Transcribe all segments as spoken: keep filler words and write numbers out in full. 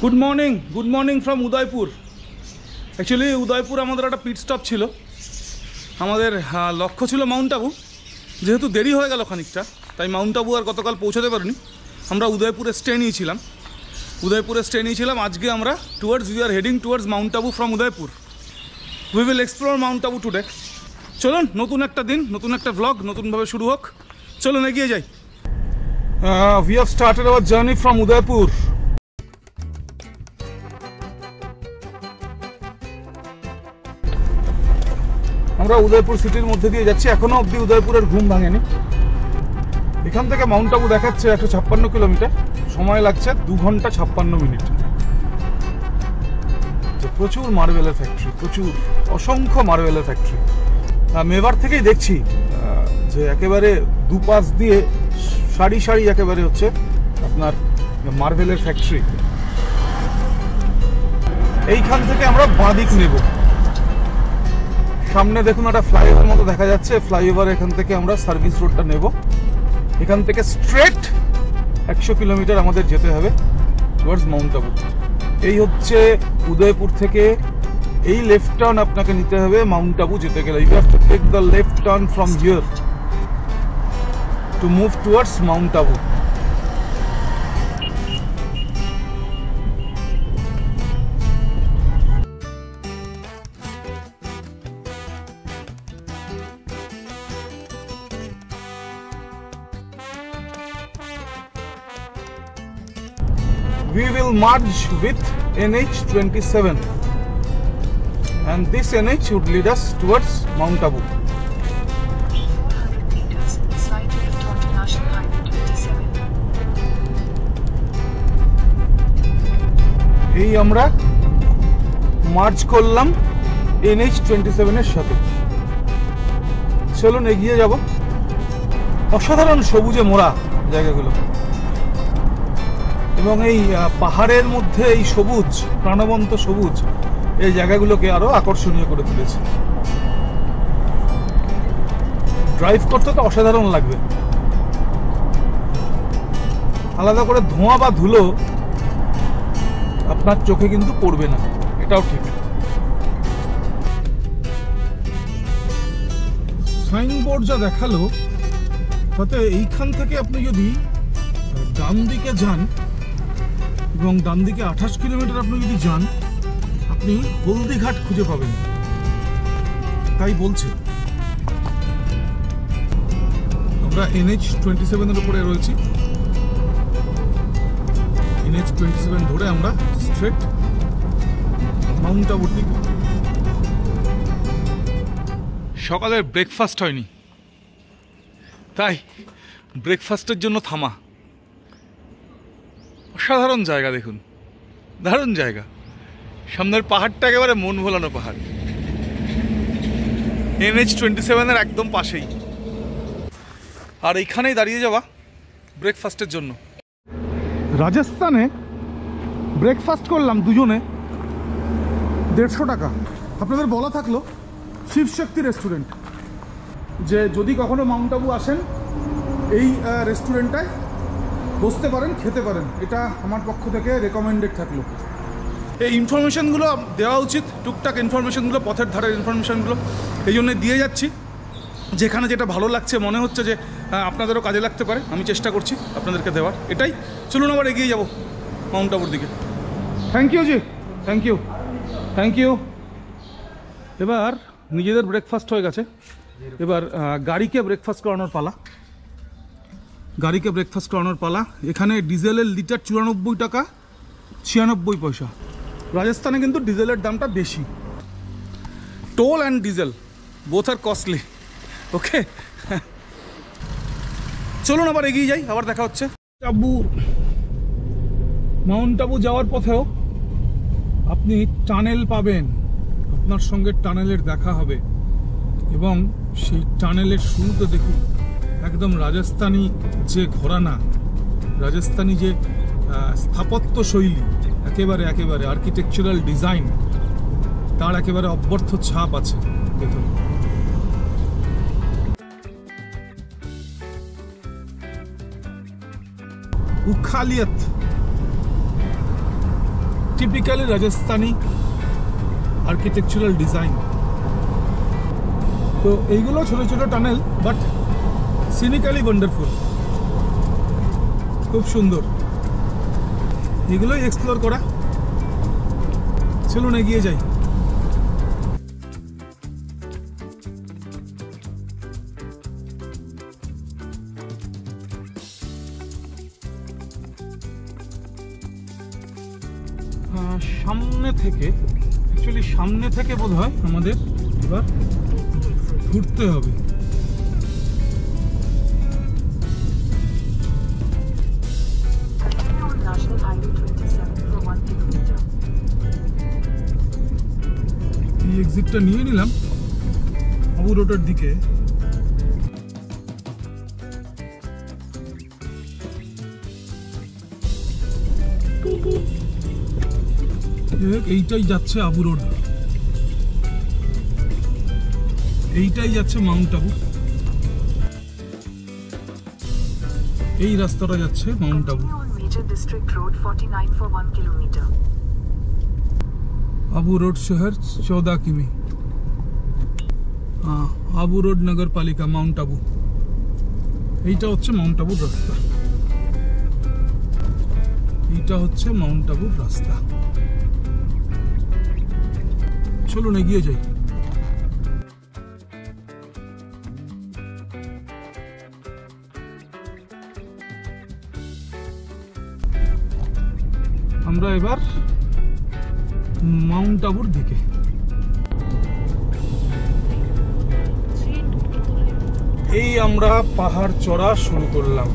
Good morning good morning from Udaipur. Actually Udaipur আমাদের একটা pit stop ছিল। আমাদের লক্ষ্য ছিল মাউন্ট আবু, যেহেতু দেরি হয়ে গেল খানিকটা, তাই মাউন্ট আবু আর গতকাল পৌঁছাতে পারিনি। আমরা উদয়পুরে স্টে নিয়েছিলাম উদয়পুরে স্টে নিয়েছিলাম আজকে আমরা towards we are heading towards Mount Abu from Udaipur. We will explore Mount Abu today. চলুন, নতুন একটা দিন, নতুন একটা ভ্লগ নতুনভাবে শুরু হোক। চলুন এগিয়ে যাই। We have started our journey from Udaipur. আমরা উদয়পুর সিটির মধ্যে দিয়ে যাচ্ছি। এখনো অবধি উদয়পুরের ঘুম ভাঙেনি। এখান থেকে মাউন্ট আবু দেখাচ্ছে একশো ছাপ্পান্ন কিলোমিটার, সময় লাগছে দু ঘন্টা ছাপ্পান্ন মিনিট। প্রচুর মার্বেলের ফ্যাক্টরি, প্রচুর অসংখ্য মার্বেলের ফ্যাক্টরি। মেবার থেকেই দেখছি যে একেবারে দুপাশ দিয়ে সারি সারি একেবারে হচ্ছে আপনার মার্বেলের ফ্যাক্টরি। এইখান থেকে আমরা বাঁদিক নেব। সামনে দেখুন একটা ফ্লাইওভার মতো দেখা যাচ্ছে। ফ্লাইওভার এখান থেকে আমরা সার্ভিস রোডটা নেব। এখান থেকে স্ট্রেট একশো কিলোমিটার আমাদের যেতে হবে টুয়ার্ডস মাউন্ট আবু। এই হচ্ছে উদয়পুর থেকে এই লেফট টার্ন আপনাকে নিতে হবে মাউন্ট আবু যেতে গেলে। You have to take the left turn from here to move towards Mount Abu. We will merge with N H twenty-seven and this N H would lead us towards Mount Abu. four hundred meters, slight left onto National Highway twenty-seven. এই আমরা merge করলাম N H twenty-seven এর সাথে। চলুন এগিয়ে যাব। অসাধারণ সবুজে মোড়া জায়গাগুলো, এবং এই পাহাড়ের মধ্যে এই সবুজ, প্রাণবন্ত সবুজ এই জায়গাগুলোকে আরো আকর্ষণীয় করে তুলেছে। ড্রাইভ করতে তো অসাধারণ লাগবে। আলাদা করে ধোঁয়া বা ধুলো আপনার চোখে কিন্তু পড়বে না, এটাও ঠিক। সাইনবোর্ড যা দেখালো তাতে এইখান থেকে আপনি যদি ডান দিকে যান এবং ডান দিকে আঠাশ কিলোমিটার আপনি যদি যান, আপনি হলদিঘাট খুঁজে পাবেন, তাই বলছে। আমরা এন এইচ টোয়েন্টি সেভেনের উপরে রয়েছি। এন এইচ টোয়েন্টি সেভেন ধরে আমরা স্ট্রেট মাউন্ট আবুর দিকে। সকালের ব্রেকফাস্ট হয়নি, তাই ব্রেকফাস্টের জন্য থামা। অসাধারণ জায়গা দেখুন, দারুণ জায়গা। সামনের পাহাড়টা একেবারে মন ভোলানো পাহাড়, এন এইচ টোয়েন্টি সেভেনের একদম পাশেই। আর এইখানেই দাঁড়িয়ে যাওয়া ব্রেকফাস্টের জন্য। রাজস্থানে ব্রেকফাস্ট করলাম দুজনে দেড়শো টাকা। আপনাদের বলা থাকলো শিবশক্তি রেস্টুরেন্ট, যে যদি কখনো মাউন্ট আবু আসেন এই রেস্টুরেন্টটায় বসতে পারেন, খেতে পারেন। এটা আমার পক্ষ থেকে রেকমেন্ডেড থাকলো। এই ইনফরমেশানগুলো দেওয়া উচিত, টুকটাক ইনফরমেশানগুলো, পথের ধারের ইনফরমেশানগুলো এই জন্য দিয়ে যাচ্ছি। যেখানে যেটা ভালো লাগছে, মনে হচ্ছে যে আপনাদেরও কাজে লাগতে পারে, আমি চেষ্টা করছি আপনাদেরকে দেওয়ার। এটাই। চলুন আবার এগিয়ে যাব মাউন্ট আবুর দিকে। Thank you ji, thank you thank you এবার নিজেদের ব্রেকফাস্ট হয়ে গেছে, এবার গাড়িকে ব্রেকফাস্ট করানোর পালা। গাড়িকে ব্রেকফাস্ট করানোর পালা। এখানে ডিজেলের লিটার চুরানব্বই টাকা ছিয়ানব্বই পয়সা। রাজস্থানে কিন্তু ডিজেলের দামটা বেশি। Toll and diesel both are costly. Okay, চলুন আবার এগিয়ে যাই, আবার দেখা হচ্ছে। আবু মাউন্ট আবু যাওয়ার পথেও আপনি টানেল পাবেন, আপনার সঙ্গে টানেলের দেখা হবে, এবং সেই টানেলের শুরুতে দেখুন একদম রাজস্থানী যে ঘরানা, রাজস্থানী যে স্থাপত্য শৈলী, একেবারে একেবারে আর্কিটেকচারাল ডিজাইন, তার একেবারে অব্যর্থ ছাপ আছে। দেখুন উখালিয়ত টিপিক্যালি রাজস্থানি আর্কিটেকচারাল ডিজাইন। তো এইগুলো ছোট ছোট টানেল, বাট সিনিক্যালি ওয়ান্ডারফুল, খুব সুন্দর। এগুলোই এক্সপ্লোর করা। চলুন এগিয়ে যাই। সামনে থেকে, অ্যাকচুয়ালি সামনে থেকে বোধ হয় আমাদের এবার ঘুরতে হবে। National Highway twenty-seven for one kilometer. এই এক্সিটটা নিয়ে নিলাম আবু রোডের দিকে। এইটাই যাচ্ছে আবু রোড, এইটাই যাচ্ছে মাউন্ট আবু। এই রাস্তাটা যাচ্ছে Mount Abu. Continue on Major District Road forty-nine for one kilometer. Abu road শহর চৌদহ কিমি। হ্যাঁ, আবু রোড নগরপালিকা, মাউন্ট আবু। এইটা হচ্ছে মাউন্ট আবুর রাস্তা, এইটা হচ্ছে মাউন্ট আবুর রাস্তা। চলুন এগিয়ে যাই। আমরা এবার মাউন্ট আবুর দিকে। এই আমরা পাহাড় চড়া শুরু করলাম।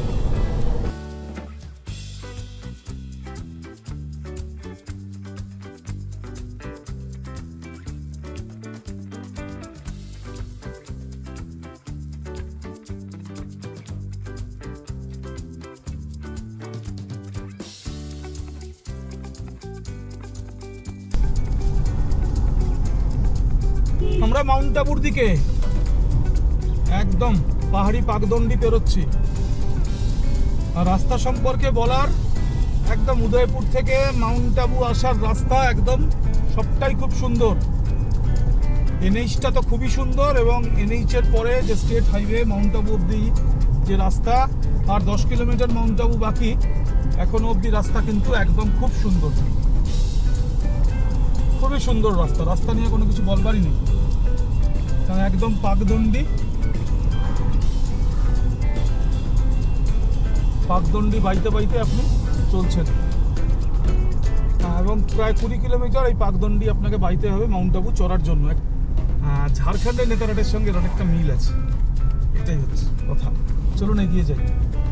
আমরা মাউন্ট আবুর দিকে একদম পাহাড়ি পাকদণ্ডি পেরোচ্ছি। আর রাস্তা সম্পর্কে বলার, একদম উদয়পুর থেকে মাউন্ট আবু আসার রাস্তা একদম সবটাই খুব সুন্দর। এনএইচটা তো খুবই সুন্দর, এবং এনএইচের পরে যে স্টেট হাইওয়ে মাউন্ট আবু অব্দি যে রাস্তা, আর দশ কিলোমিটার মাউন্ট আবু বাকি, এখনো অব্দি রাস্তা কিন্তু একদম খুব সুন্দর, খুবই সুন্দর রাস্তা। রাস্তা নিয়ে কোনো কিছু বলবারই নেই, কারণ একদম পাকদণ্ডি পাকদণ্ডি বাইতে বাইতে আপনি চলছেন, এবং প্রায় কুড়ি কিলোমিটার এই পাকদণ্ডি আপনাকে বাইতে হবে মাউন্ট আবু চড়ার জন্য। ঝাড়খণ্ডের নেতারাটের সঙ্গে অনেকটা মিল আছে, এটাই হচ্ছে কথা। চলুন এগিয়ে যাই।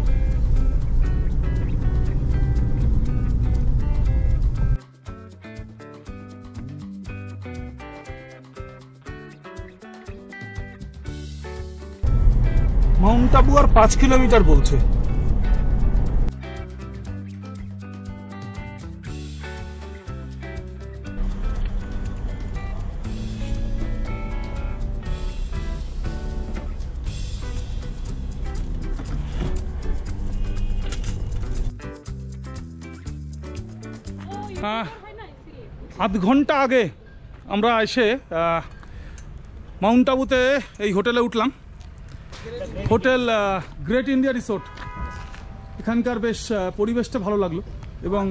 মাউন্ট আবু আর পাঁচ কিলোমিটার বলছে। আধ ঘন্টা আগে আমরা এসে মাউন্ট আবুতে এই হোটেলে উঠলাম। Hotel Great India resort. এখানকার বেশ পরিবেশটা ভালো লাগলো, এবং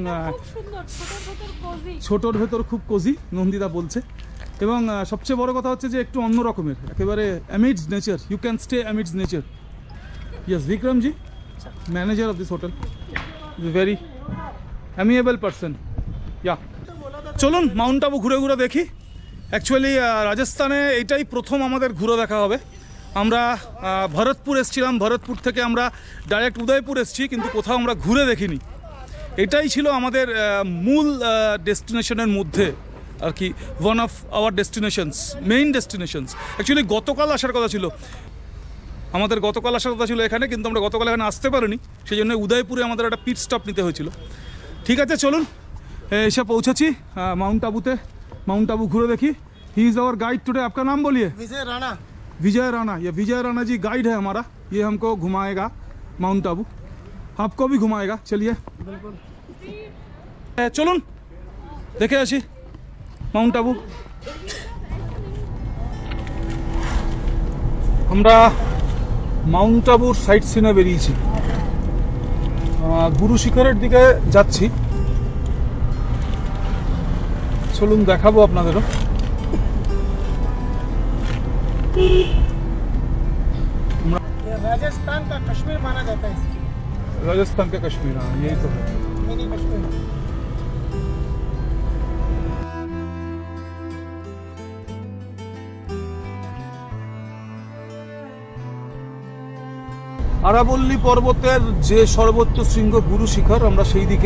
ছোটোর ভেতর খুব কোজি, নন্দিতা বলছে। এবং সবচেয়ে বড় কথা হচ্ছে যে একটু অন্য রকমের, একেবারে amidst nature. You can stay amidst nature. Yes, Vikramji, manager of this hotel, is a very amiable person. Yeah, চলুন মাউন্ট আবু ঘুরে ঘুরে দেখি। অ্যাকচুয়ালি রাজস্থানে এইটাই প্রথম আমাদের ঘুরে দেখা হবে। আমরা ভরতপুর এসেছিলাম, ভরতপুর থেকে আমরা ডাইরেক্ট উদয়পুর এসেছি, কিন্তু কোথাও আমরা ঘুরে দেখিনি। এটাই ছিল আমাদের মূল ডেস্টিনেশনের মধ্যে আর কি, one of our destinations, main destinations. Actually গতকাল আসার কথা ছিল আমাদের, গতকাল আসার কথা ছিল এখানে, কিন্তু আমরা গতকাল এখানে আসতে পারিনি, সেই জন্য উদয়পুরে আমাদের একটা পিট স্টপ নিতে হয়েছিল। ঠিক আছে, চলুন এসে পৌঁছেছি মাউন্ট আবুতে। माउंट आबू घूरे देखिए। He is our guide today. आपका नाम बोलिए। विजय राणा। विजय राणा, ये विजय राणा जी गाइड है हमारा, ये हमको घुमाएगा माउंट आबू, आपको भी घुमाएगा। चलिए बिल्कुल। চলুন দেখে আসি মাউন্ট আবু। আমরা মাউন্ট আবুর সাইট সিনে বেরিয়েছি, গুরু শিখরের দিকে যাচ্ছি। চলুন দেখাবো আপনাদেরও। राजस्थान का कश्मीर माना जाता है इसको। राजस्थान का कश्मीर, हाँ यही तो है। मिनी कश्मीर। আরাবল্লী পর্বতের যে সর্বোচ্চ শৃঙ্গ গুরু শিখর, আমরা সেই দিকে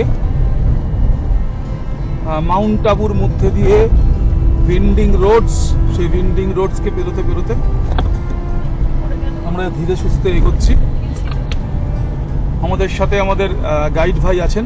মাউন্ট আবুর মধ্যে দিয়ে উইন্ডিং রোডস, সেই উইন্ডিং রোডসকে পেরোতে পেরোতে আমরা ধীরে সুস্থে এগোচ্ছি। আমাদের সাথে আমাদের গাইড ভাই আছেন।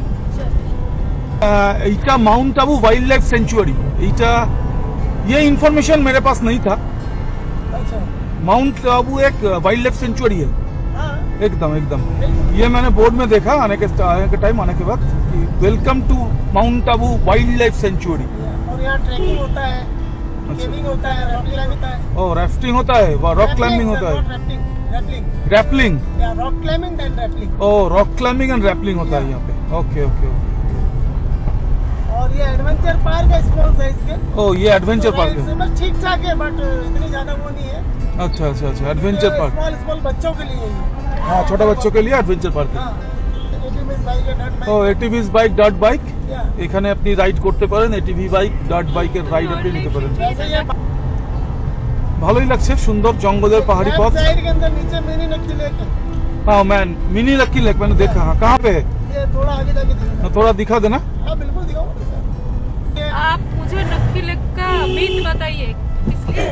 এইটা Mount Abu wildlife sanctuary, এইটা ये इन्फॉर्मेशन मेरे पास नहीं था। अच्छा। माउंट आबू एक वाइल्ड लाइफ सेंचुरी है। हाँ। एकदम एकदम ये मैंने बोर्ड में देखा आने के आने के टाइम आने के बाद, welcome to Mount Abu wildlife sanctuary. और यहाँ ट्रैकिंग होता है, केविंग होता है, रैपलिंग होता है। ओ राफ्टिंग होता है, रॉक क्लाइंबिंग होता है, रैपलिंग, रैपलिंग, रैपलिंग, या रॉक क्लाइंबिंग एंड रैपलिंग। ओ रॉक क्लाइंबिंग एंड रैपलिंग होता है यहाँ पे। Okay okay okay. और ये एडवेंचर पार्क है स्मॉल साइज के। ओ ये एडवेंचर पार्क है। बस ठीक ठाक है, बट इतनी ज्यादा वो नहीं है। अच्छा अच्छा अच्छा, एडवेंचर पार्क। स्मॉल स्मॉल बच्चों के लिए ये। हाँ, छोटे बच्चों के लिए एडवेंचर पार्क है। हाँ। एटीवी बाइक है, डॉट ও এটিভিস বাইক ডট বাইক, या এখানে আপনি রাইড করতে পারেন। এটিভি বাইক ডট বাইকের রাইড আপনি নিতে পারেন। वैसे ये ভালোই লাগছে, সুন্দর জঙ্গলের পাহাড়ি পথ। साइड के अंदर नीचे मिनी नक्की लेक है। हाँ मैन, मिनी लक्की लेक मैंने देखा। हाँ कहाँ पे है? ये थोड़ा आगे जाके दिखेगा। थोड़ा दिखा देना। हाँ बिल्कुल दिखाओ। ये आप मुझे नक्की लेक का मीत बताइए, इसलिए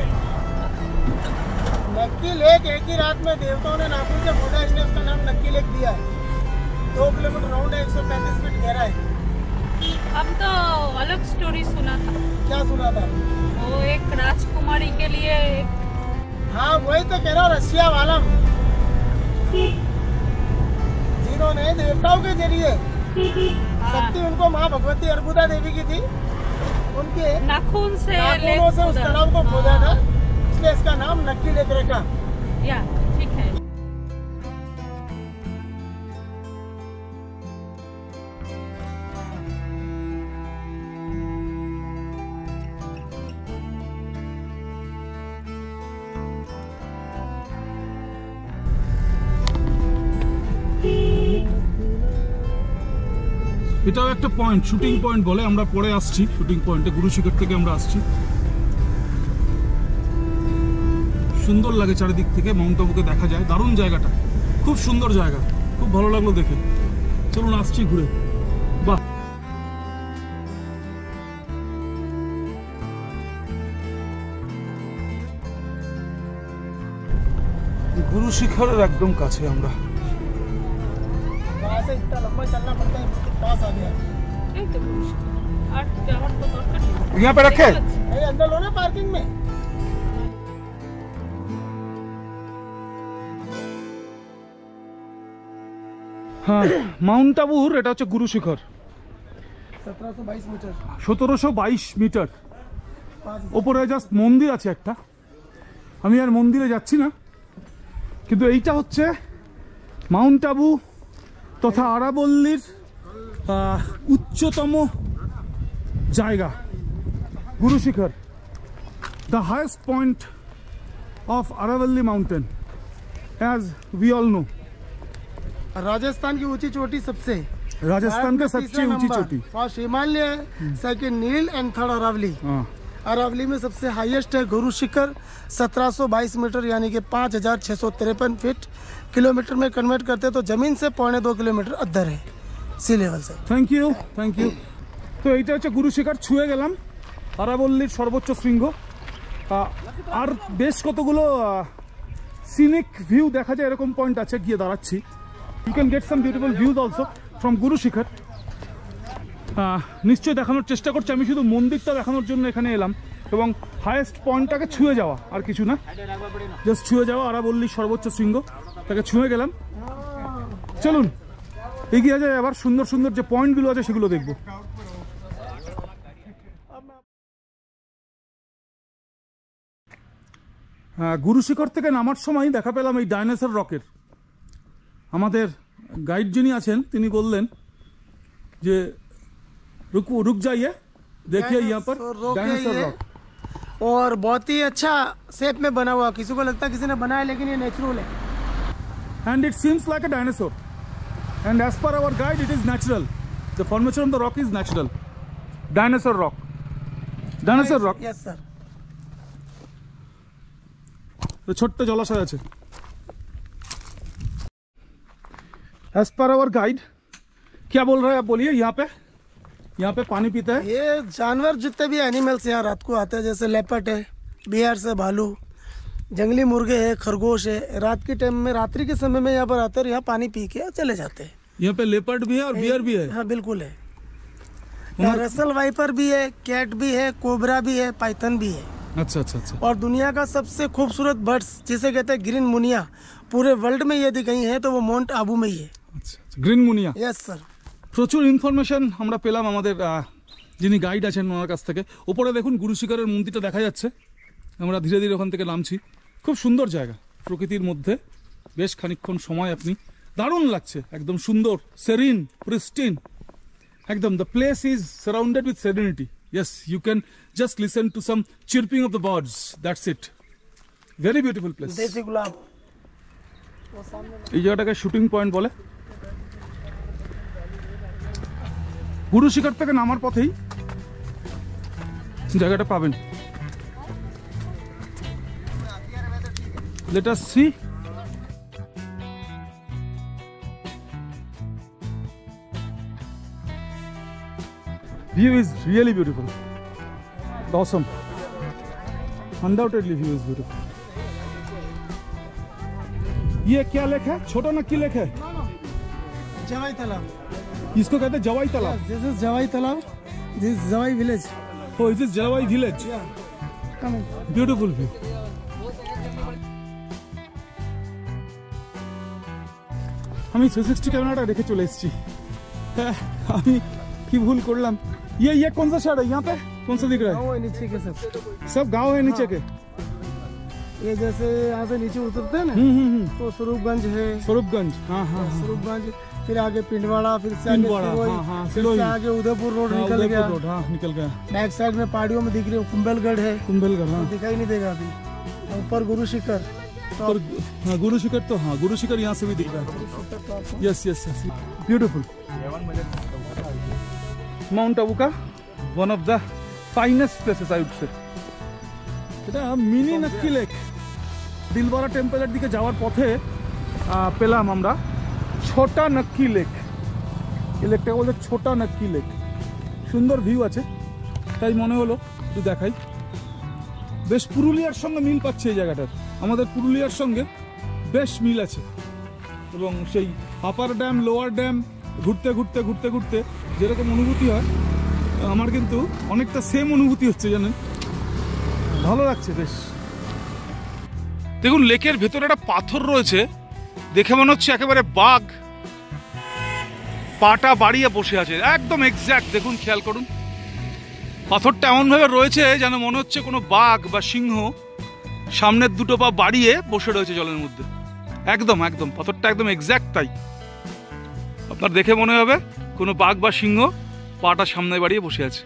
नक्की लेक एक ही रात में देवताओं ने नागपुर के मोदा ने उसका नाम नक्की लेक दिया है। दो किलोमीटर राउंड है, एक सौ पैंतीस फीट गहरा है। हम तो अलग स्टोरी सुना था, क्या सुना था? वो एक राजकुमारी के लिए एक हाँ वही तो कह रहा हूँ, रशिया वाला जिन्होंने देवताओं के जरिए शक्ति उनको माँ भगवती अर्बुदा देवी की थी, उनके नाखून से नाखूनों से उस लेक तालाब को खोदा खोदा। था, इसलिए इसका नाम नक्की लेक रखा। या ठीक है। এটাও একটা পয়েন্ট, শুটিং পয়েন্ট বলে। আমরা পরে আসছি শুটিং পয়েন্টে, গুরু শিখর থেকে আমরা আসছি। সুন্দর লাগে চারিদিক থেকে, মাউন্ট আবুকে দেখা যায়। দারুণ জায়গাটা, খুব সুন্দর জায়গা, খুব ভালো লাগলো দেখে। চলুন আসছি ঘুরে। বাহ, গুরু শিখরের একদম কাছে আমরা। वहाँ से इतना लंबा चलना पड़ता है, पास आ गया। এই তো বলছি। আর যাওয়ার তো দরকার নেই। यहाँ पे रखे। ये अंदर लो ना पार्किंग में। হ্যাঁ, মাউন্ট আবুর এটা হচ্ছে গুরু শিখর, सत्रह सौ बाईस मीटर। সতেরোশো বাইশ মিটার। पाँच ওপরে জাস্ট মন্দির আছে একটা, আমি আর মন্দিরে যাচ্ছি না। কিন্তু এইটা হচ্ছে মাউন্ট আবু তথা আরাবল্লীর আহ, উচ্চতম জায়গা, Guru Shikhar, the highest point of আরাবল্লী mountain, as we all know. Rajasthan की ऊंची चोटी सबसे, राजस्थान का सबसे ऊंची चोटी। फर्स्ट हिमालय, सेकंड नील एंड थर्ड अरावली। हाँ, अरावली में सबसे हाईएस्ट है गुरु शिखर, सत्रह सौ बाईस मीटर यानी कि पाँच हजार छः सौ तिरपन फीट। किलोमीटर में कन्वर्ट करते तो जमीन से पौने दो किलोमीटर अद्धर है सी लेवल से। Thank you thank you. তো এইটা হচ্ছে গুরু শিখর, ছুঁয়ে গেলাম আরাবল্লীর সর্বোচ্চ শৃঙ্গ। আহ, আর বেশ কতগুলো সিনিক ভিউ দেখা যায় এরকম পয়েন্ট আছে, গিয়ে দাঁড়াচ্ছি। You can get some beautiful views also from Guru Shikhar. নিশ্চয়ই দেখানোর চেষ্টা করছি, আমি শুধু মন্দিরটা দেখানোর জন্য এখানে এলাম এবং হাইয়েস্ট পয়েন্টটাকে ছুঁয়ে যাওয়া, আর কিছু না, জাস্ট ছুঁয়ে যাওয়া আরাবল্লীর সর্বোচ্চ শৃঙ্গ, তাকে ছুঁয়ে গেলাম। চলুন এগিয়ে যায়, আবার সুন্দর সুন্দর যে পয়েন্টগুলো আছে সেগুলো দেখবো। গুরু শিখর থেকে নামার সময় দেখা পেলাম এই ডাইনোসর রকের। আমাদের গাইড যিনি আছেন তিনি বললেন যে रुक रुक जाइए, देखिए यहाँ पर डायनासोर रॉक, और बहुत ही अच्छा शेप में बना हुआ। किसी को लगता है किसी ने बनाया, लेकिन ये नेचुरल है। and it seems like a dinosaur, and as per our guide it is natural. The formation of the rock is natural. Dinosaur rock, dinosaur rock. Yes sir. तो छोटे जलाशय আছে। as per our guide क्या बोल रहे हैं आप बोलिए। यहाँ पे यहाँ पे पानी पीते हैं ये जानवर, जितने भी एनिमल्स यहाँ रात को आते हैं, जैसे लेपर्ड है, बिहार से भालू, जंगली मुर्गे है, खरगोश है, रात के टाइम में, रात्रि के समय में यहाँ पर आते हैं और यहाँ पानी पी के चले जाते हैं। यहाँ पे लेपर्ड भी है और बियर भी है। हाँ बिल्कुल है। यहाँ रसल वाइपर भी है, कैट भी है, कोबरा भी है, पाइथन भी है। अच्छा अच्छा अच्छा। और दुनिया का सबसे खूबसूरत बर्ड्स जिसे कहते हैं ग्रीन मुनिया, पूरे वर्ल्ड में यदि कहीं है तो वो माउंट आबू में ही है। अच्छा, গ্রিন মুনিয়া। Yes sir. প্রচুর ইনফরমেশন আমরা পেলাম আমাদের যিনি গাইড আছেন ওনার কাছ থেকে। ওপরে দেখুন গুরু শিখরের মন্দিরটা দেখা যাচ্ছে। আমরা ধীরে ধীরে ওখান থেকে নামছি। খুব সুন্দর জায়গা, প্রকৃতির মধ্যে বেশ খানিকক্ষণ সময় আপনি, দারুণ লাগছে, একদম সুন্দর, সেরিন, প্রিস্টিন একদম। The place is surrounded with serenity. Yes, you can just listen to some chirping of the birds, that's it. Very beautiful place. देसी गुलाब। এই জায়গাটাকে শুটিং পয়েন্ট বলে। গুরু শিখর থেকে নামার পথেই জায়গাটা পাবেন। Let us see. View is really beautiful. Awesome. Undoubtedly view is beautiful. ये क्या लेक है? छोटा नक्की लेक है। जवाई तालाब। इसको कहते हैं जवाई Talab. This is Jawai Talab. This Jawai village. Oh, is this Jawai village? Yeah. Come on. Beautiful view. আমি থ্রি সিক্সটি ক্যামেরাটা রেখে চলে এসেছি। হ্যাঁ, আমি কি ভুল করলাম। ये ये कौन सा शहर है? यहाँ पे कौन सा दिख रहा है? गाँव है नीचे के सब। सब गांव है नीचे के। ये जैसे यहाँ से नीचे उतरते हैं ना, हम्म हम्म हम्म। तो स्वरूपगंज है। स्वरूपगंज, हाँ हाँ हाँ। स्वरूपगंज, फिर आगे पिंडवाड़ा, फिर से आगे पिंडवाड़ा, सिरोही, हाँ, हाँ, फिर सिरोही। से आगे उदयपुर रोड हाँ, निकल उदयपुर गया। रोड, हाँ निकल गया। बैक साइड में पहाड़ियों में दिख रही है कुंभलगढ़ है, कुंभलगढ़, हाँ। दिखाई नहीं देगा अभी। ऊपर गुरु शिखर। और हाँ, गुरु शिखर तो, हाँ गुरु शिखर यहाँ से भी दिख रहा है। Yes yes yes, beautiful. Mount Abu का one of the finest places I would say. এটা মিনি নাক্কি লেক। দিলবারা টেম্পলের দিকে যাওয়ার পথে পেলাম আমরা ছোটা নাক্কি লেক। এই লেকটাকে বলে ছোটা নাক্কি লেক। সুন্দর ভিউ আছে, তাই মনে হলো একটু দেখাই। বেশ পুরুলিয়ার সঙ্গে মিল পাচ্ছে এই জায়গাটার। আমাদের পুরুলিয়ার সঙ্গে বেশ মিল আছে, এবং সেই আপার ড্যাম লোয়ার ড্যাম ঘুরতে ঘুরতে ঘুরতে ঘুরতে যেরকম অনুভূতি হয়, আমার কিন্তু অনেকটা সেম অনুভূতি হচ্ছে, জানেন, ভালো লাগছে বেশ। দেখুন লেকের ভেতরে একটা পাথর রয়েছে, দেখে মনে হচ্ছে একেবারে বাঘ পাটা বাড়িয়ে বসে আছে, একদম এক্স্যাক্ট। দেখুন খেয়াল করুন, পাথরটা এমনভাবে রয়েছে যেন মনে হচ্ছে কোনো বাঘ বা সিংহ সামনের দুটো পা বাড়িয়ে বসে রয়েছে জলের মধ্যে। একদম একদম পাথরটা একদম এক্স্যাক্ট তাই। আপনার দেখে মনে হবে কোনো বাঘ বা সিংহ পাটা সামনে বাড়িয়ে বসে আছে।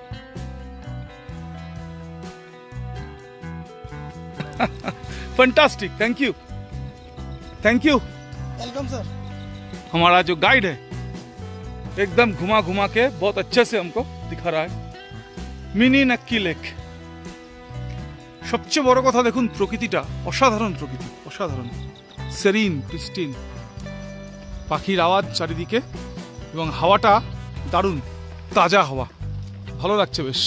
Fantastic, thank you thank you. Welcome sir. हमारा जो गाइड है एकदम घुमा घुमा के बहुत अच्छे से हमको दिखा रहा है मिनी नक्की लेक। সবচেয়ে বড় কথা দেখুন প্রকৃতিটা, অসাধারণ প্রকৃতি, অসাধারণ, সেরিন প্রিস্টিন, পাখির আওয়াজ চারিদিকে, এবং হাওয়াটা দারুণ তাজা হাওয়া, ভালো লাগছে বেশ।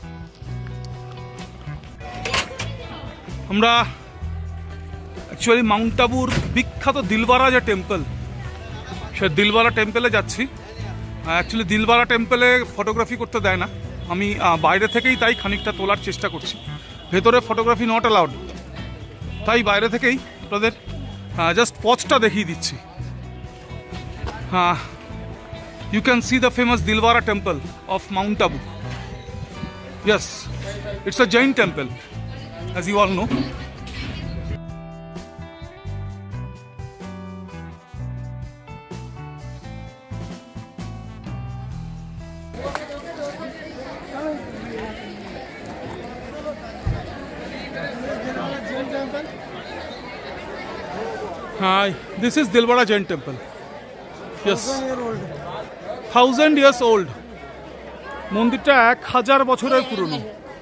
আমরা অ্যাকচুয়ালি মাউন্ট আবুর বিখ্যাত দিলবারা যে টেম্পল, সে দিলবারা টেম্পলে যাচ্ছি। অ্যাকচুয়ালি দিলবারা টেম্পলে ফটোগ্রাফি করতে দেয় না, আমি বাইরে থেকেই তাই খানিকটা তোলার চেষ্টা করছি। ভেতরে ফটোগ্রাফি নট অ্যালাউড, তাই বাইরে থেকেই আপনাদের জাস্ট পথটা দেখিয়ে দিচ্ছি। হ্যাঁ, you can see the famous Dilwara temple of Mount Abu. Yes, it's a Jain temple, as you all know. Hi, this is Dilwara Jain Temple. Yes, year old. Thousand years old. মন্দিরটা এক হাজার বছরের পুরনো।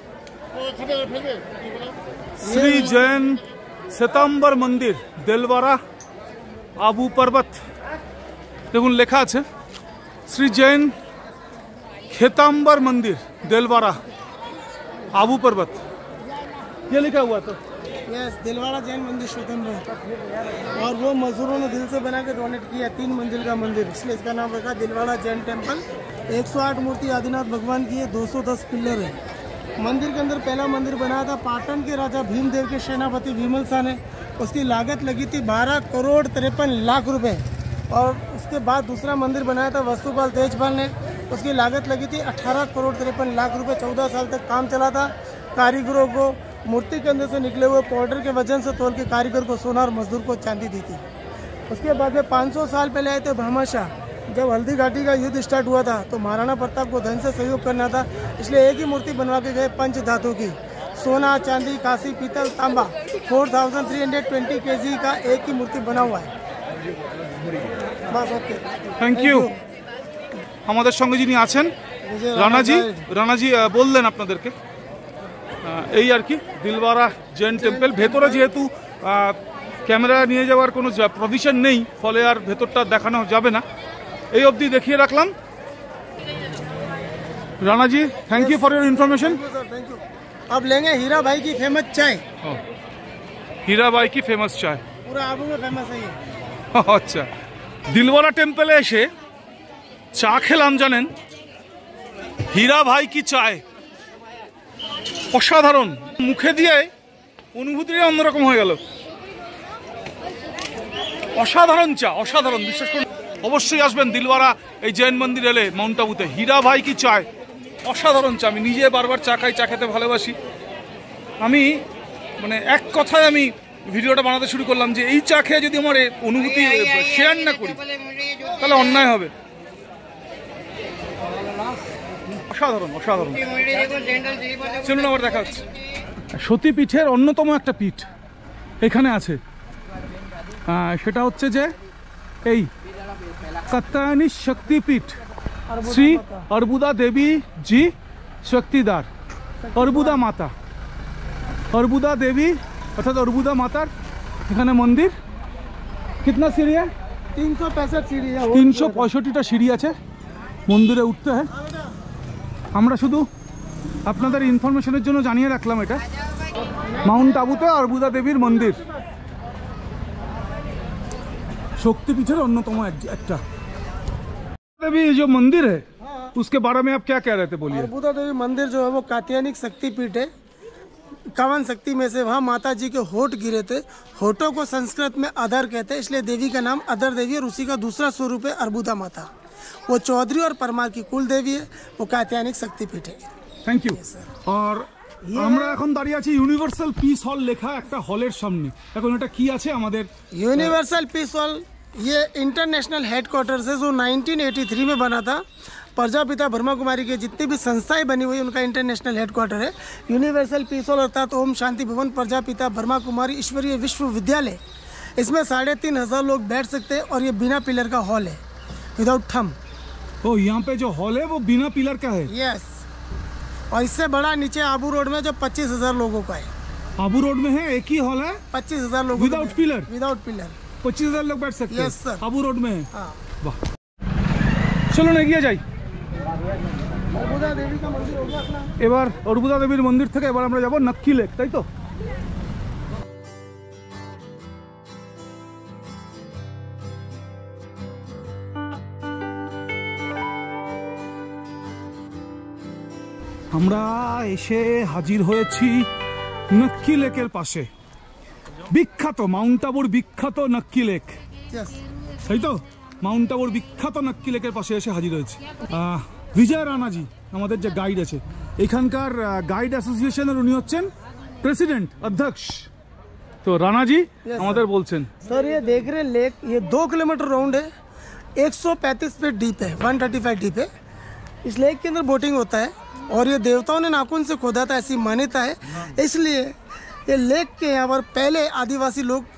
শ্রী জৈন শ্বেতাম্বর মন্দির দিলওয়ারা আবু পর্বত। দেখুন লেখা আছে শ্রী জৈন श्वेतांबर मंदिर दिलवारा आबू पर्वत, ये लिखा हुआ था। यस, दिलवाड़ा जैन मंदिर श्वेतांबर, और वो मजदूरों ने दिल से बना के डोनेट किया, तीन मंजिल का मंदिर, इसलिए इसका नाम रखा दिलवाड़ा जैन टेम्पल। एक सौ आठ मूर्ति आदिनाथ भगवान की है, दो सौ दस पिलर है। मंदिर के अंदर पहला मंदिर बनाया था पाटन के राजा भीमदेव के सेनापति विमल शाह ने। उसकी लागत लगी थी बारह करोड़ तिरपन लाख रुपए। और उसके बाद दूसरा मंदिर बनाया था वस्तुपाल तेजपाल ने, उसकी लागत लगी थी अठारह करोड़ तिरपन लाख रुपए। चौदह साल तक काम चला था। कारीगरों को मूर्ति के अंदर से निकले हुए पाउडर के वजन से तोल के कारीगर को सोना और मजदूर को चांदी दी थी। उसके बाद में पाँच सौ साल पहले आए थे भामाशाह। जब हल्दी घाटी का युद्ध स्टार्ट हुआ था तो महाराणा प्रताप को धन से सहयोग करना था, इसलिए एक ही मूर्ति बनवा के गए पंच धातु की, सोना चांदी कांसी पीतल तांबा। Four thousand three hundred twenty K G का एक ही मूर्ति बना हुआ है। बस, ओके, থ্যাংক ইউ। আমাদের সঙ্গে যিনি আছেন রানাজি, রানাজি আহ, বললেন আপনাদেরকে আহ, এই আর কি দিলওয়ারা জৈন টেম্পল। ভেতরে যেহেতু আহ, ক্যামেরা নিয়ে যাওয়ার কোনো প্রভিশন নেই, ফলে আর ভেতরটা দেখানো যাবে না, এই অবধি দেখিয়ে রাখলাম। Ranaji, thank you for your information. Thank you. अब लेंगे हीरा भाई की फेमस चाय, হীরাবাই কি ফেমাস চায়। पूरा आबू में फेमस है ये। আচ্ছা, দিলওয়ারা টেম্পলে এসে চা খেলাম, জানেন, হীরা ভাই কি চায়, অসাধারণ। মুখে দিয়ে অনুভূতিটা অন্যরকম হয়ে গেল। অসাধারণ চা, অসাধারণ, বিশ্বাস করুন। অবশ্যই আসবেন দিলওয়ারা এই জৈন মন্দির এলে মাউন্ট আবুতে। হীরা ভাই কি চায়, অসাধারণ চা। আমি নিজে বারবার চা খাই, চা খেতে ভালোবাসি। আমি মানে এক কথায় আমি ভিডিওটা বানাতে শুরু করলাম যে এই চা খেয়ে যদি আমার অনুভূতি শেয়ার না করি তাহলে অন্যায় হবে। অসাধারণ, অসাধারণ। চলুন আবার দেখা হচ্ছে। সতীপীঠের অন্যতম একটা পীঠ এখানে আছে, সেটা হচ্ছে যে এই কাত্যায়নী শক্তিপীঠ, শ্রী অর্বুদা দেবী জি শক্তিদার, অর্বুদা মাতা, অর্বুদা দেবী অর্থাৎ অর্বুদা মাতার এখানে মন্দির। কিতনা সিঁড়ি है? तीन सौ पैंसठ सीढ़ी है। তিনশো পঁয়ষট্টিটা সিঁড়ি আছে মন্দিরে উঠতে হয়। আমরা শুধু আপনাদের ইনফরমেশনের জন্য জানিয়ে রাখলাম এটা মাউন্ট আবুতে অর্বুদা দেবীর মন্দির, শক্তিপীঠের অন্যতম একটা। देवी जो मंदिर है उसके बारे में आप क्या कह रहे थे, बोलिए। अर्बुदा देवी मंदिर जो है वो कात्यायनिक शक्तिपीठ है। इक्यावन शक्ति में से वहाँ माता जी के होठ गिरे थे। होठों को संस्कृत में अधर कहते हैं, इसलिए देवी का नाम अधर देवी, और उसी का दूसरा स्वरूप है अर्बुदा माता। वो चौधरी और परमार की कुल देवी है, वो कात्यायनिक शक्तिपीठ है। Thank you. আর আমরা এখন দাঁড়িয়ে আছি ইউনিভার্সাল পিস হল লেখা একটা হলের সামনে। এখন এটা কি আছে আমাদের? यूनिवर्सल पीस हॉल ये इंटरनेशनल हेडक्वार्टर्स है जो नाइनटीन एटी थ्री में बना था। प्रजापिता ब्रह्मा कुमारी की जितनी भी संस्थाएं बनी हुई उनका इंटरनेशनल हेडक्वार्टर है यूनिवर्सल पीस हॉल, अर्थात ओम शांति भवन प्रजापिता ब्रह्मा कुमारी ईश्वरीय विश्वविद्यालय। इसमें साढ़े तीन हजार लोग बैठ सकते हैं, और ये बिना पिलर का हॉल है, विदाउट थम। ओ, यहाँ पे जो हॉल है वो बिना पिलर का है। यस, और इससे बड़ा नीचे आबू रोड में जो पच्चीस हजार लोगों का है। आबू रोड में है एक ही हॉल है, पच्चीस हजार लोग विदाउट पिलर, विदाउट पिलर पच्चीस हजार लोग बैठ सकते हैं। Yes, sir. आबू रोड में है। हाँ। वाह, চলুন এগিয়ে যাই। अर्बुदा देवी का मंदिर हो गया अपना। এবার অর্বুদা দেবীর মন্দির থেকে এবার আমরা যাব নক্কি লেক, তাই তো? আমরা এসে হাজির হয়েছি নক্কি লেকের পাশে, বিখ্যাত মাউন্ট আবুর বিখ্যাত নক্কি লেক, यस, তাই তো? মাউন্ট আবুর বিখ্যাত নক্কি লেকের পাশে এসে হাজির হয়েছি। আহ, বিজয় রানাজি আমাদের যে গাইড আছে এখানকার গাইড অ্যাসোসিয়েশনের, উনি হচ্ছেন প্রেসিডেন্ট, অধ্যক্ষ। তো রানাজি আমাদের বলছেন। सर ये देख रहे हैं लेक, ये दो किलोमीटर राउंड है, एक सौ पैंतीस फीट डीप है, वन थर्टी फाइव डीप है। इस लेक के अंदर बोटिंग होता है, और ये देवताओं ने नाखून से खोदा था, ऐसी मान्यता है। इसलिए ये लेक के यहाँ पर पहले आदिवासी लोग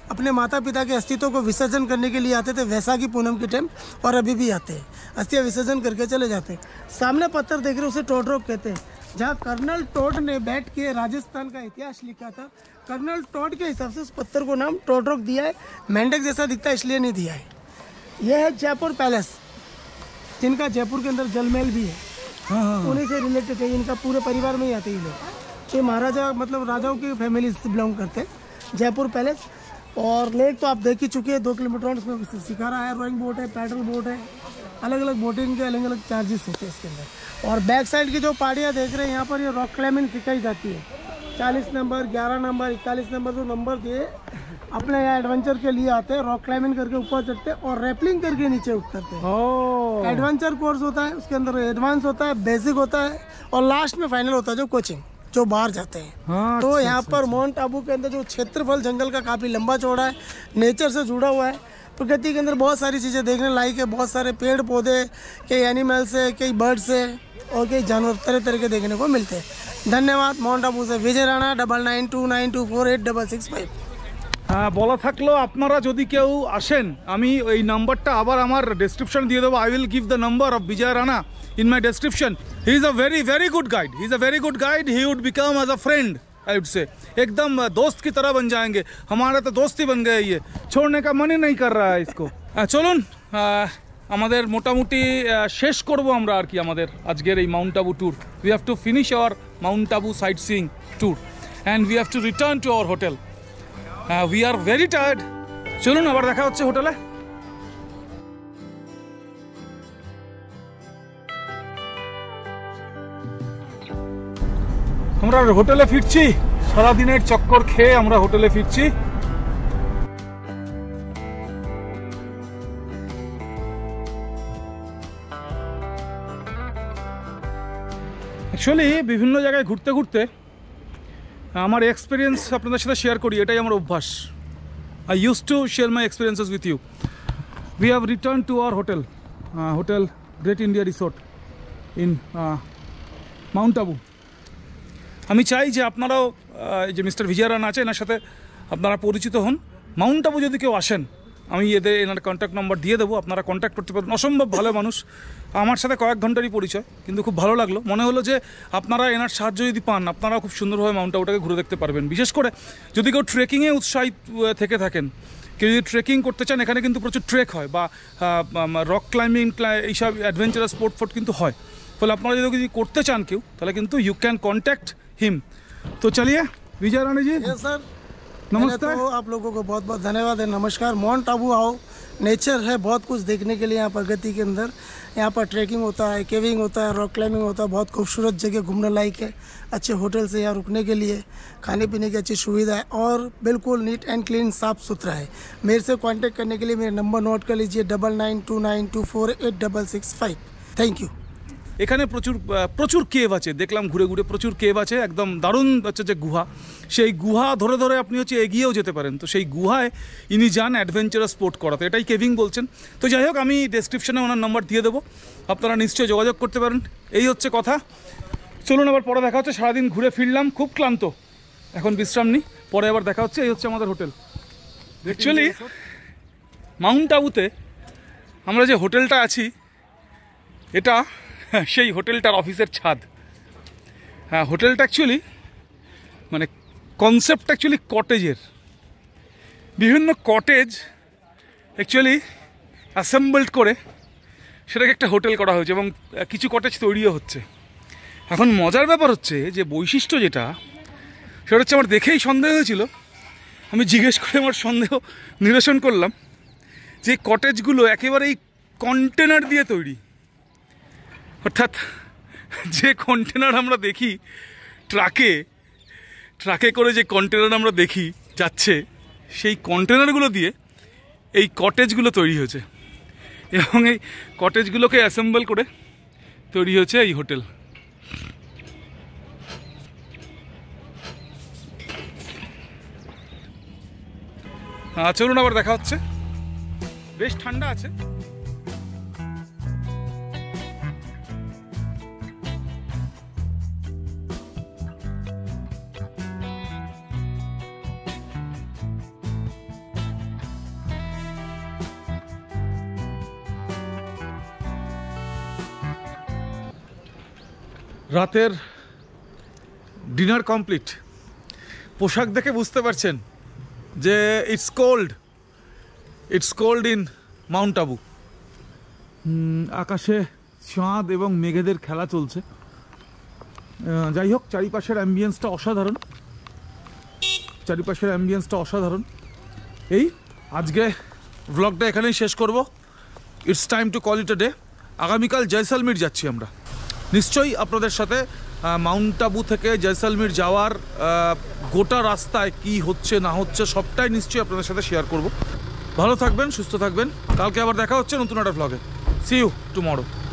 अपने माता पिता के अस्तित्व को विसर्जन करने के लिए आते थे वैसाखी पूनम के टाइम, और अभी भी आते हैं, अस्थियाँ विसर्जन करके चले जाते हैं। सामने पत्थर देख रहे हो, उसे टोडरोक कहते हैं, जहाँ कर्नल टोड ने बैठ के राजस्थान का इतिहास लिखा था। कर्नल टोड के हिसाब से उस पत्थर को नाम टोडरोक दिया है। मेंढक जैसा दिखता है इसलिए नहीं दिया है। यह है जयपुर पैलेस, जिनका जयपुर के अंदर जल महल भी है, उन्हीं से रिलेटेड है। इनका पूरे परिवार में ही आते हैं ये लोग। ये महाराजा मतलब राजाओं की फैमिली से बिलोंग करते हैं। जयपुर पैलेस और लेक तो आप देख ही चुके हैं, दो किलोमीटर उसमें शिकारा है, रोइंग बोट है, पैडल बोट है, अलग अलग बोटिंग के अलग अलग चार्जेस होते हैं इसके अंदर। और बैक साइड की जो पहाड़ियाँ देख रहे हैं यहाँ पर, ये रॉक क्लाइंबिंग सिखाई जाती है। चालीस नंबर, ग्यारह नंबर, इकतालीस नंबर जो नंबर दिए अपने यहाँ एडवेंचर के लिए आते हैं, रॉक क्लाइंबिंग करके ऊपर चढ़ते हैं और रैपलिंग करके नीचे उतरते हैं। एडवेंचर कोर्स होता है, उसके अंदर एडवांस होता है, बेसिक होता है और लास्ट में फाइनल होता है जो कोचिंग, जो बाहर जाते हैं। हाँ, तो यहाँ पर माउंट आबू के अंदर जो क्षेत्रफल जंगल का काफ़ी लंबा चौड़ा है, नेचर से जुड़ा हुआ है, प्रकृति के अंदर बहुत सारी चीज़ें देखने लायक है। बहुत सारे पेड़ पौधे, कई एनिमल्स है, कई बर्ड्स है और कई जानवर तरह तरह के देखने को मिलते हैं। धन्यवाद। माउंट आबू से Vijay Rana, double nine two nine two four eight double six five. হ্যাঁ, বলা থাকলো আপনারা যদি কেউ আসেন, আমি এই নাম্বারটা আবার আমার ডেসক্রিপশন দিয়ে দেবো। I will give the number of Vijay Rana in my description. He is a very very good guide. He is a very good guide. He would become as a friend, I would say. एकदम दोस्त की तरह बन जाएंगे। हमारा तो दोस्त ही बन गया, ये छोड़ने का मन ही नहीं कर रहा है इसको। চলুন আমাদের মোটামুটি শেষ করব আমরা আর কি আমাদের আজকের এই Mount Abu tour. We have to finish our Mount Abu sightseeing tour and we have to return to our hotel. We are very tired. চলুন আবার দেখা হচ্ছে হোটেলে। আমরা হোটেলে ফিরছি, সারাদিনের চক্কর খেয়ে আমরা হোটেলে ফিরছি। অ্যাকচুয়ালি বিভিন্ন জায়গায় ঘুরতে ঘুরতে আমার এক্সপিরিয়েন্স আপনাদের সাথে শেয়ার করি, এটাই আমার অভ্যাস। I use to share my experiences with you. We have return to our hotel, hotel Great India resort in Mount Abu. আমি চাই যে আপনারাও যে মিস্টার বিজয় রানা আছে এনার সাথে আপনারা পরিচিত হন। মাউন্ট আবু যদি কেউ আসেন, আমি এদের এনার কন্ট্যাক্ট নাম্বার দিয়ে দেবো, আপনারা কন্ট্যাক্ট করতে পারবেন। অসম্ভব ভালো মানুষ, আমার সাথে কয়েক ঘন্টারই পরিচয়, কিন্তু খুব ভালো লাগলো। মনে হলো যে আপনারা এনার সাহায্য যদি পান, আপনারাও খুব সুন্দরভাবে মাউন্ট আবুটাকে ঘুরে দেখতে পারবেন। বিশেষ করে যদি কেউ ট্রেকিংয়ে উৎসাহিত থেকে থাকেন, কেউ যদি ট্রেকিং করতে চান, এখানে কিন্তু প্রচুর ট্রেক হয় বা রক ক্লাইম্বিং এইসব অ্যাডভেঞ্চারাস স্পোর্ট ফোর্ট কিন্তু হয়। ফলে আপনারা যদি করতে চান কেউ, তাহলে কিন্তু ইউ ক্যান কন্ট্যাক্ট हिम। तो चलिए विजय राणा जी। यस सर, नमस्ते। तो आप लोगों को बहुत बहुत धन्यवाद है, नमस्कार। माउंट आबू आओ, नेचर है बहुत कुछ देखने के लिए यहाँ प्रगति के अंदर। यहाँ पर ट्रैकिंग होता है, केविंग होता है, रॉक क्लाइंबिंग होता है। बहुत खूबसूरत जगह घूमने लायक है, अच्छे होटल से यहाँ रुकने के लिए, खाने पीने की अच्छी सुविधा है और बिल्कुल नीट एंड क्लीन साफ़ सुथरा है। मेरे से कांटेक्ट करने के लिए मेरा नंबर नोट कर लीजिए, double nine two nine two four eight double six five. Thank you. এখানে প্রচুর প্রচুর কেভ আছে, দেখলাম ঘুরে ঘুরে প্রচুর কেভ আছে, একদম দারুণ হচ্ছে যে গুহা। সেই গুহা ধরে ধরে আপনি হচ্ছে এগিয়েও যেতে পারেন। তো সেই গুহায় ইনি যান অ্যাডভেঞ্চারাস স্পোর্ট করাতে, এটাই কেভিং বলছেন। তো যাই হোক, আমি ডেসক্রিপশনে ওনার নাম্বার দিয়ে দেবো, আপনারা নিশ্চয়ই যোগাযোগ করতে পারেন। এই হচ্ছে কথা। চলুন আবার পরে দেখা হচ্ছে। সারাদিন ঘুরে ফিরলাম, খুব ক্লান্ত, এখন বিশ্রাম নিই, পরে আবার দেখা হচ্ছে। এই হচ্ছে আমাদের হোটেল। অ্যাকচুয়ালি মাউন্ট আবুতে আমরা যে হোটেলটা আছি, এটা সেই হোটেলটার অফিসের ছাদ। হ্যাঁ, হোটেলটা অ্যাকচুয়ালি মানে কনসেপ্ট অ্যাকচুয়ালি কটেজের, বিভিন্ন কটেজ অ্যাকচুয়ালি অ্যাসেম্বলড করে সেটাকে একটা হোটেল করা হয়েছে এবং কিছু কটেজ তৈরিও হচ্ছে। এখন মজার ব্যাপার হচ্ছে যে বৈশিষ্ট্য যেটা, সেটা হচ্ছে আমার দেখেই সন্দেহ হয়েছিল। আমি জিজ্ঞেস করে আমার সন্দেহ নিরসন করলাম যে কটেজগুলো একেবারেই কন্টেনার দিয়ে তৈরি। অর্থাৎ যে কন্টেনার আমরা দেখি ট্রাকে ট্রাকে করে যে কন্টেনার আমরা দেখি যাচ্ছে, সেই কন্টেনারগুলো দিয়ে এই কটেজগুলো তৈরি হয়েছে এবং এই কটেজগুলোকে অ্যাসেম্বল করে তৈরি হয়েছে এই হোটেল। চলুন আবার দেখা হচ্ছে। বেশ ঠান্ডা আছে। রাতের ডিনার কমপ্লিট। পোশাক দেখে বুঝতে পারছেন যে it's cold, it's cold in Mount Abu. আকাশে চাঁদ এবং মেঘেদের খেলা চলছে। আহ, যাই হোক, চারিপাশের অ্যাম্বিয়েন্সটা অসাধারণ, চারিপাশের অ্যাম্বিয়েন্সটা অসাধারণ। এই আজকে ব্লগটা এখানেই শেষ করব। It's time to call it a day. আগামীকাল জয়সলমীর যাচ্ছি আমরা। নিশ্চয়ই আপনাদের সাথে মাউন্ট আবু থেকে জয়সলমীর যাওয়ার গোটা রাস্তায় কি হচ্ছে না হচ্ছে সবটাই নিশ্চয়ই আপনাদের সাথে শেয়ার করব। ভালো থাকবেন, সুস্থ থাকবেন। কালকে আবার দেখা হচ্ছে নতুন একটা ব্লগে। See you tomorrow.